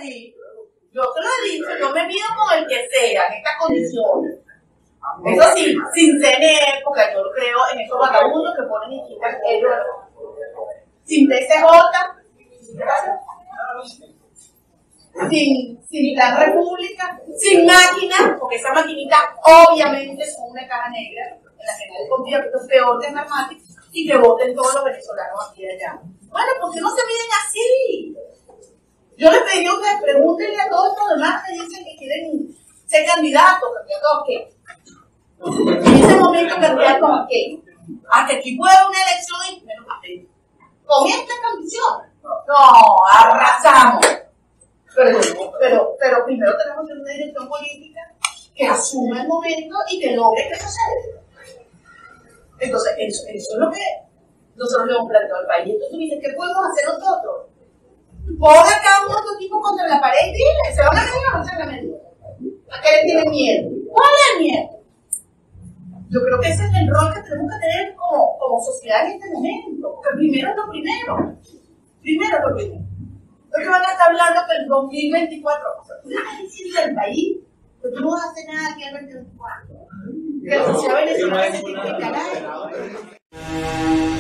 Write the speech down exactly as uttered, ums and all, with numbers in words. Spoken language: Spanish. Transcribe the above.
allí. Yo te lo he dicho, yo me mido con el que sea, en estas condiciones. Eso sí, sin tener, porque yo creo en esos vagabundos que ponen y quitan ellos. Sin T C J, sin, sin plan república, sin máquina, porque esa maquinita obviamente es una caja negra, en la que nadie confía, que esto es peor que en Armati, y que voten todos los venezolanos aquí y allá. Bueno, ¿por qué no se miden así? Yo les pedí a ustedes, pregúntenle a todos estos demás que dicen que quieren ser candidatos, candidatos a qué. En ese momento, candidatos a qué. A que aquí puede haber una elección y menos papel. Con esta condición. No, arrasamos. Pero, pero, pero primero tenemos una dirección política que asuma el momento y que logre que eso suceda. Entonces, eso, eso es lo que nosotros le hemos planteado al país. Entonces tú dices, ¿qué podemos hacer nosotros? Pon a cada uno de estos tipos contra la pared y dile, ¿se van a medir o no se van a medir? ¿A qué le tienen miedo? ¿Cuál es el miedo? Yo creo que ese es el rol que tenemos que tener como, como sociedad en este momento. Porque primero es lo primero. Primero es lo primero. Porque van a estar hablando que el dos mil veinticuatro, o sea, tú le estás diciendo al país que tú no vas a hacer nada aquí al dos mil veinticuatro. Que la sociedad venezolana se tiene que cagar.